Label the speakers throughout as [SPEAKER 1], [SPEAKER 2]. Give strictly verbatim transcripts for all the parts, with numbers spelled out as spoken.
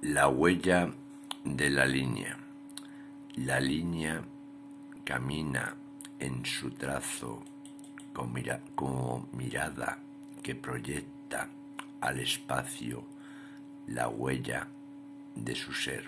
[SPEAKER 1] La huella de la línea. La línea camina en su trazo como, mira, como mirada que proyecta al espacio la huella de su ser.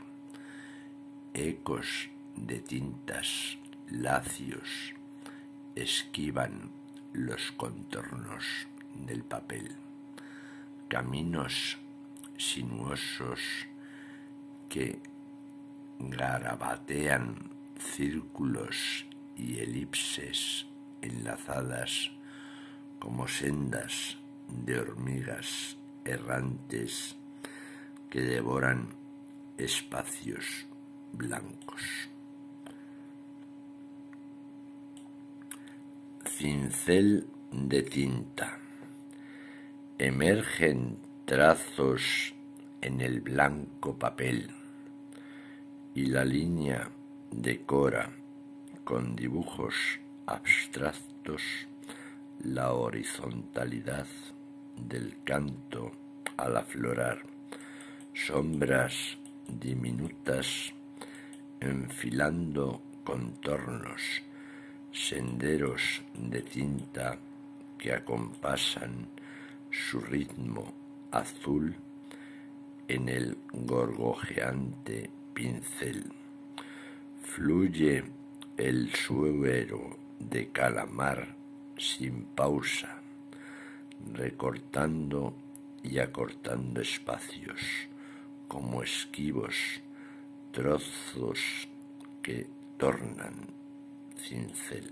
[SPEAKER 1] Ecos de tintas lacios esquivan los contornos del papel. Caminos sinuosos que garabatean círculos y elipses enlazadas como sendas de hormigas errantes que devoran espacios blancos. Cincel de tinta. Emergen trazos en el blanco papel y la línea decora con dibujos abstractos la horizontalidad del canto al aflorar. Sombras diminutas enfilando contornos, senderos de tinta que acompasan su ritmo azul en el gorgojeante pincel. Fluye el suero de calamar sin pausa, recortando y acortando espacios como esquivos trozos que tornan cincel.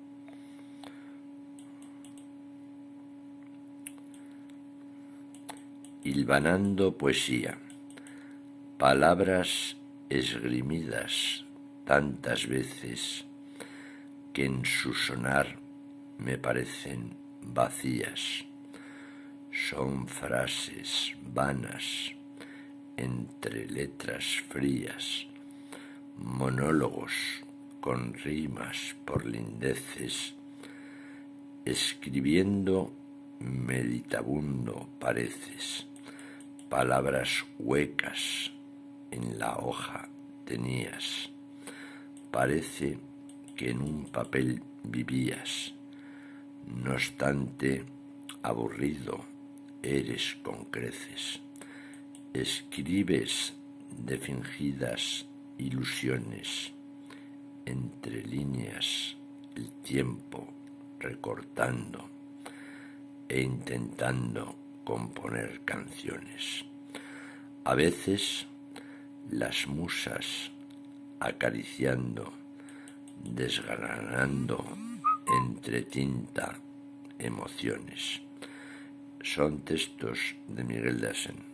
[SPEAKER 1] Hilvanando poesía. Palabras esgrimidas tantas veces que en su sonar me parecen vacías. Son frases vanas entre letras frías, monólogos con rimas por lindeces, escribiendo meditabundo pareces. Palabras huecas en la hoja tenías. Parece que en un papel vivías. No obstante, aburrido eres con creces. Escribes de fingidas ilusiones. Entre líneas el tiempo recortando e intentando componer canciones. A veces las musas acariciando, desgranando entre tinta emociones. Son textos de Miguel de Asens.